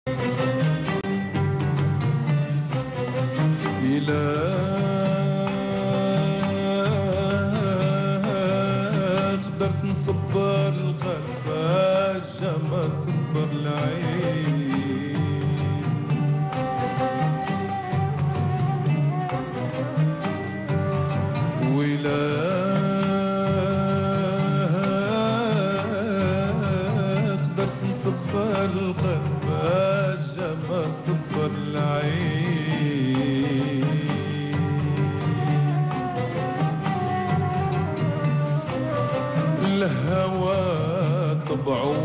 قدرت نصبر القلب جا ما صبر العين، ولا قدرت نصبر القلب جا ما صبر العين. الهوى طبعه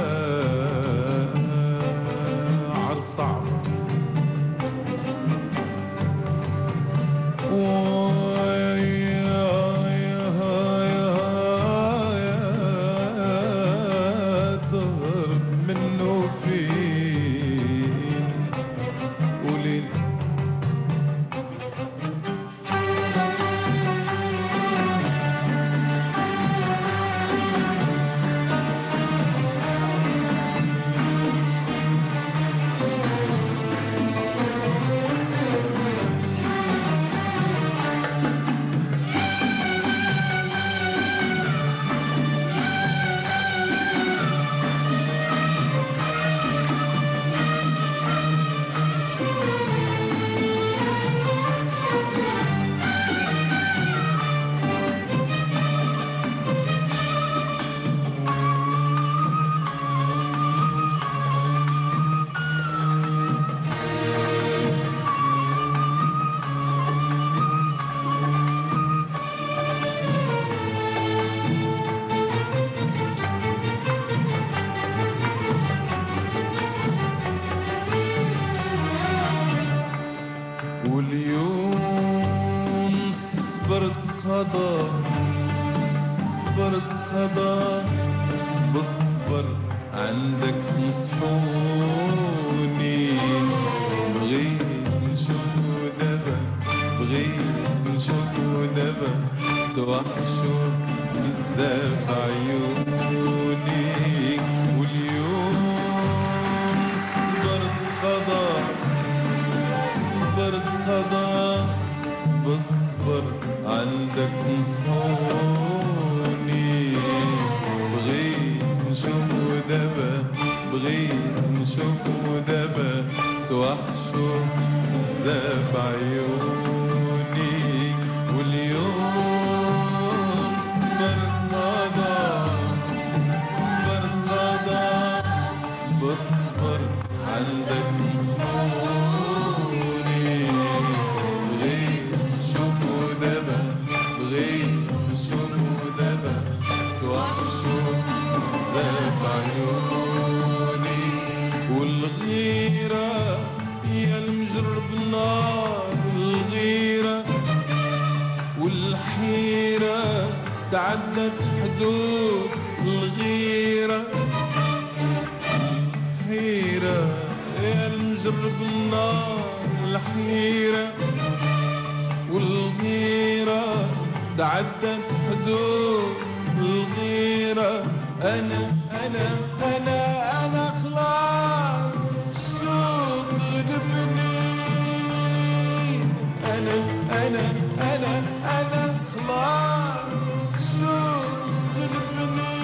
عر صعب، تهرب منه فين ولين. واليوم صبرت قضاء، صبرت قضاء بالصبر عندك تنصحوني. بغيت نشوفو دابا، بغيت نشوفو دابا، توحشو بزاف عيوني. واليوم صبرت قضاء، صبرت قضاء بالصبر عندك نصحوني. بغيت نشوفو دابا، بغيت نشوفو دابا، توحشو بزاف عيوني. واليوم صبرت قضاء، صبرت قضاء بالصبر عندك نصحوني. بغيت نشوفو دابا، بغيت نشوفو دابا، توحشو بزاف عيوني. والغيرة يا المجرب النار، الغيرة والحيرة تعدت حدود الغيرة. الحيرة يا المجرب النار، الحيرة والغيرة تعدت حدود الغيرة. أنا خلاص الشوق غلبني. أنا خلاص الشوق غلبني.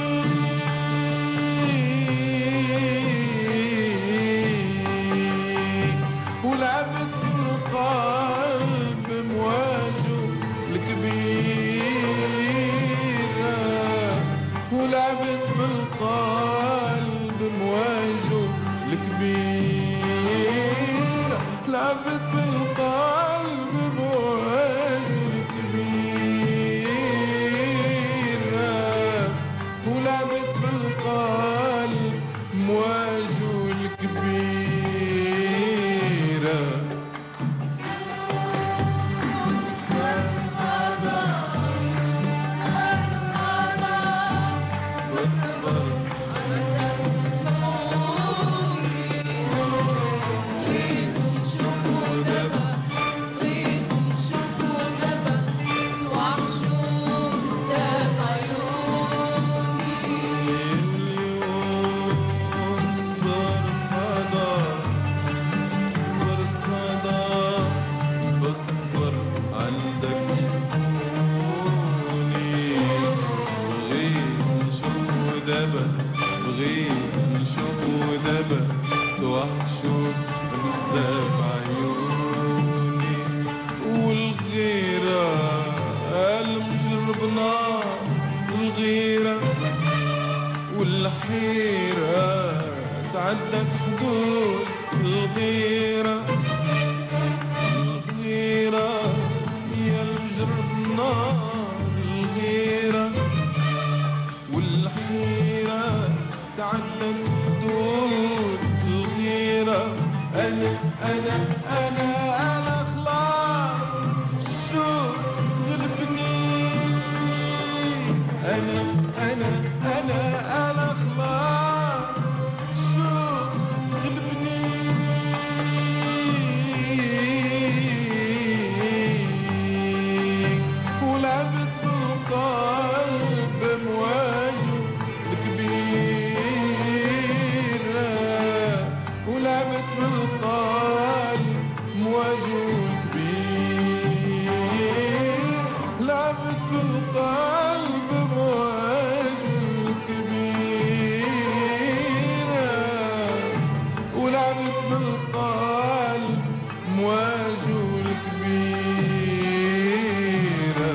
ولعبت بالقلب مواجه الكبيرة، ولعبت بالقلب مواجه الكبيرة، لعبت بالقلب مواجه الكبيرة، ولعبت بالقلب مواجه الكبيرة. Show توحشون بزاف عيوني والغيرة المجرب نار الغيرة والحيرة تعدت حدود الغيرة الغيرة يا المجرب نار الغيرة والحيرة تعدت حدود الغيرة أنا خلاص شو غلبني أنا خلاص شو غلبني ولعبت بالقلب مواجه كبيرة ولعبت بالقلب مواجه كبير لعبت بالقلب مواجه كبيرة ولعبت بالقلب مواجه كبيرة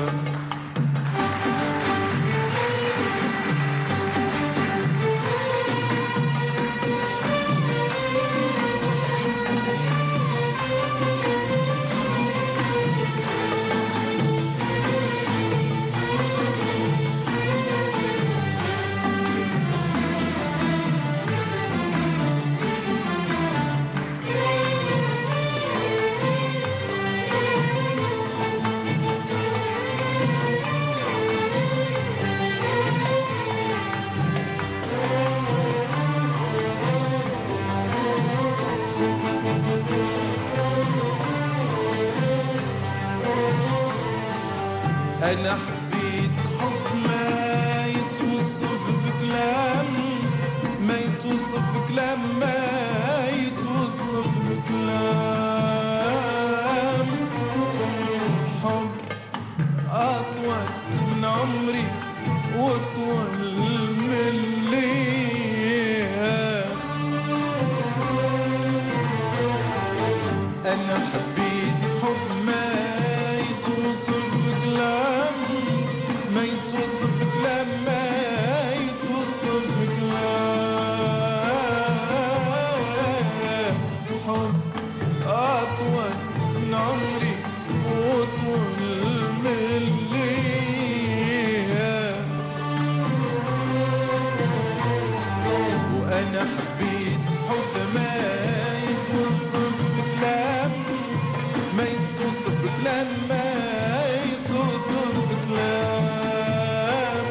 أنا حبيتك حب ما يتوصف بكلام ما يتوصف بكلام ما يتوصف بكلام حب أطول من عمري وأطول من الليل أنا حبيتك حب ما يتوصف بكلام ما يتوصف بكلام ما يتوصف بكلام حب أطول من عمري وأطول من الليل وأنا حبيت حب ما يتوصف بكلام ما يتوصف بكلام ما يتوصف بكلام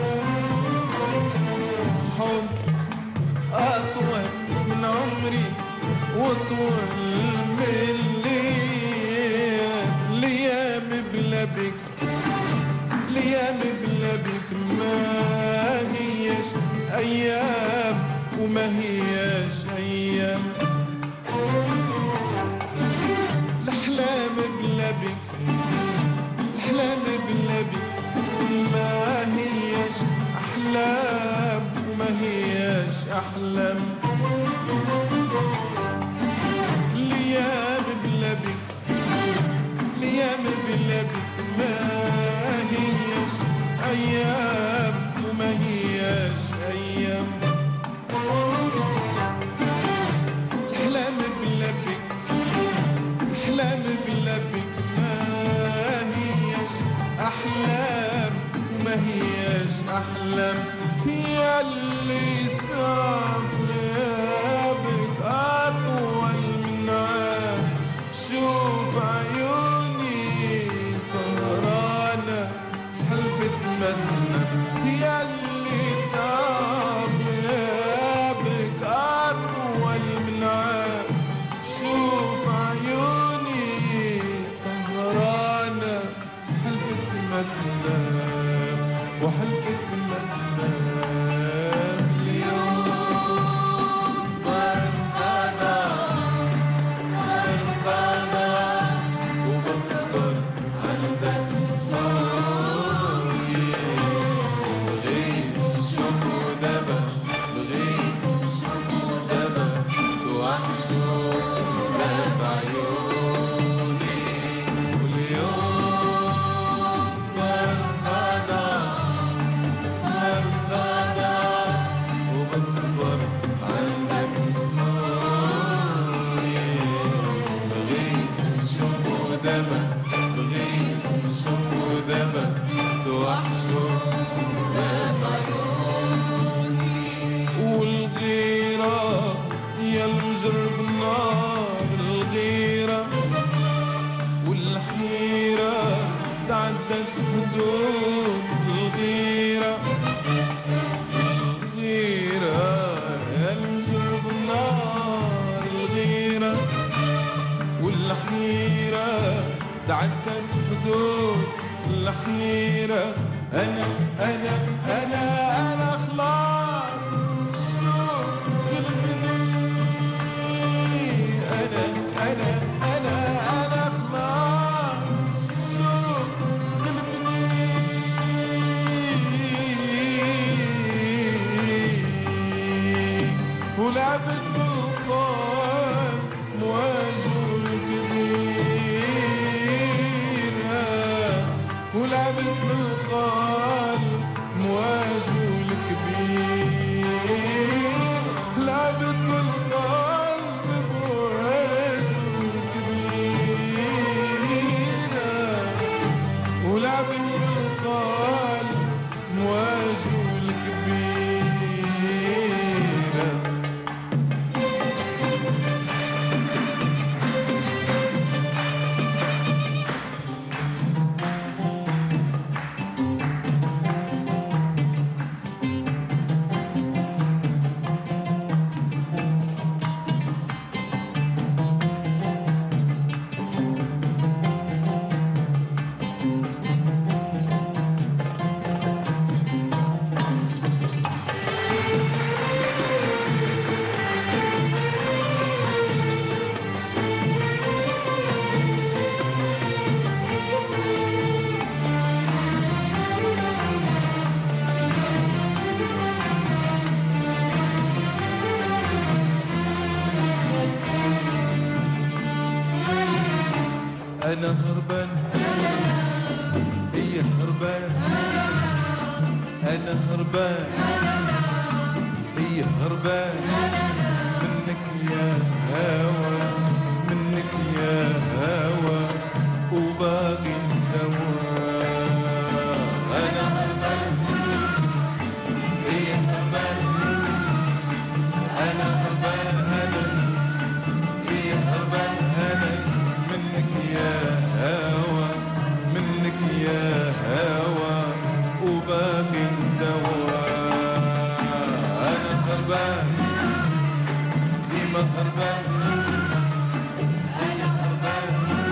حب أطول من عمري وطول من الليل ليام بلا بك ليام بلا بك ما هيش أيام وما هيش أيام الأحلام بلا بك الأحلام بلا بك ما هيش أحلام وما هيش أحلام ليام بلا بك ليام بلا بك ما هيش أيام وما هيش أيام تعدت حدود الحيرة. أنا خلاص الشوق غلبني. أنا خلاص الشوق غلبني. ولعبت بالقلب مواجه الكبيرة. ولعبت بالقلب مواجه الكبير. لعبت بالقلب مواجه الكبيرة. ولعبت بالقلب مواجه الكبيرة. أنا هربان هي هربان. أنا هربان هي هربان. منك يا هوى منك يا هوى وباقي الدواء. أنا هربان هي هربان. أنا هربان هي هربان. منك يا هوى منك يا هوى وباقي الدواء. أنا هربان ديما هربان. أنا هربان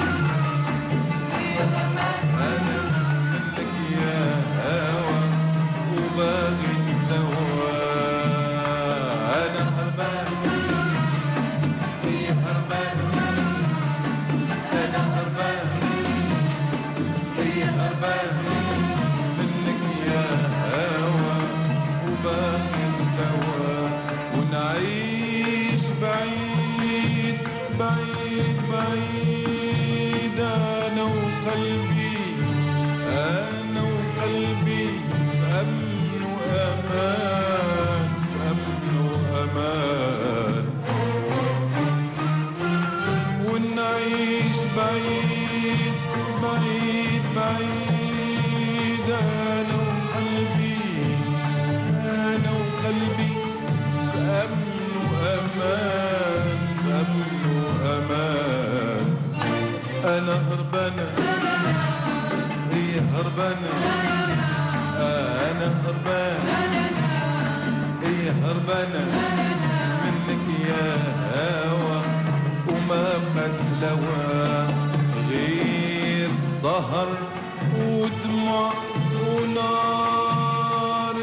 ديما هربان. أنا منك يا هوى وباقي الدواء. أنا هربان هي هربان. أنا هربان هي هربان. منك يا هوى وباقي الدواء. ونعيش بعيد بعيد بعيد. أنا وقلبي أنا وقلبي في أمن وأمان في أمن وأمان. ونعيش بعيد بعيد بعيد. أنا وقلبي في أمن وأمان في أمن وأمان. أنا هربانة هي هربانة. أنا هربانة هي هربانة. منك يا هوى وما بتلوى غير سهر ودموع ونار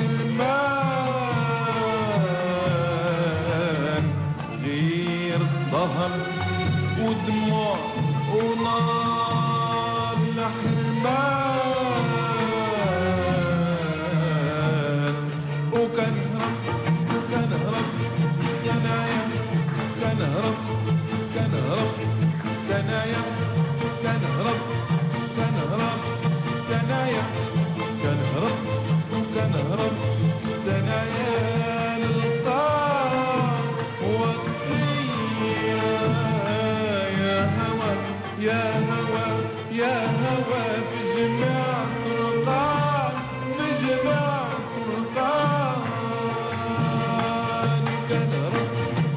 الحرمان. غير سهر ودموع ونار الحرمان. وكان هرب جنايا. كان هرب جنايا. كان هرب جنايا. كان هرب جنايا للطار وطنية. يا هوى يا هوى يا هوى في جميع الطرقات في جميع الطرقات. كان هرب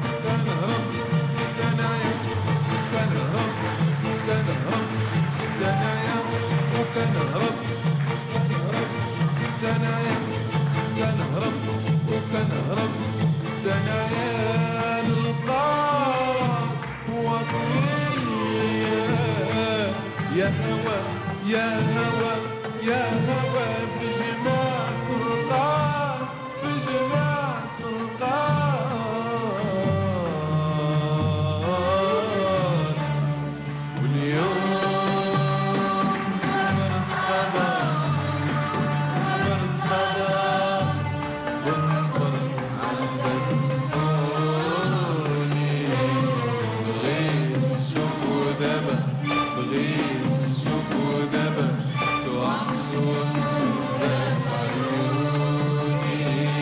جنايا. كان هرب جنايا. وكان هرب جنايا. كان هرب وكان هرب جنايا للقاع وطنية. يا هوى يا هوى يا هوى في جماع ترقى في جماع ترقى واليوم صبرت قضاء صبرت قضاء واصبر على المسؤولي بغيت نشوف ودابا بغيت نشوف ودابا توحشون بزاف عيوني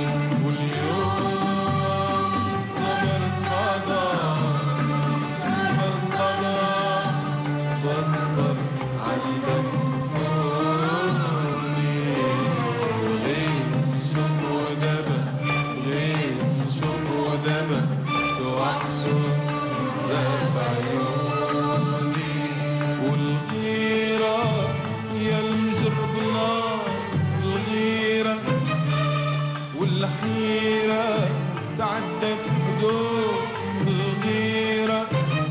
واليوم صبرت قضاء صبرت قضاء واصبر على المسؤولي بغيت نشوف ودابا بغيت نشوف ودابا توحشون بزاف عيوني والغيرة يا المجرب نار الغيرة والحيرة تعدت حدود الغيرة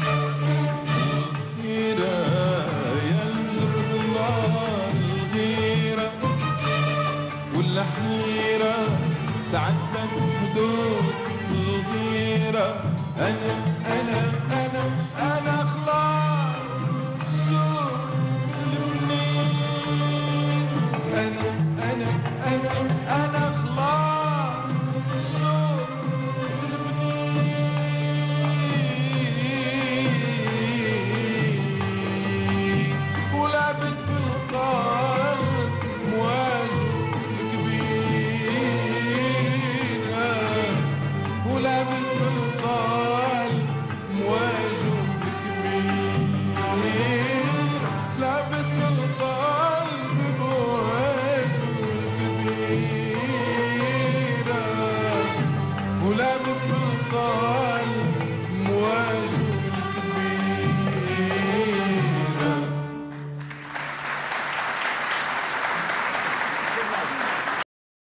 الغيرة يا المجرب نار الغيرة والحيرة تعدت حدود الغيرة أنا خلاص شوف المنين أنا خلاص شوف المنين ولعبت بالقلب مواجه كبيرة ولعبت بالقلب مواجه كبير لعبت بالقلب مواجه كبيرة ولعبت بالقلب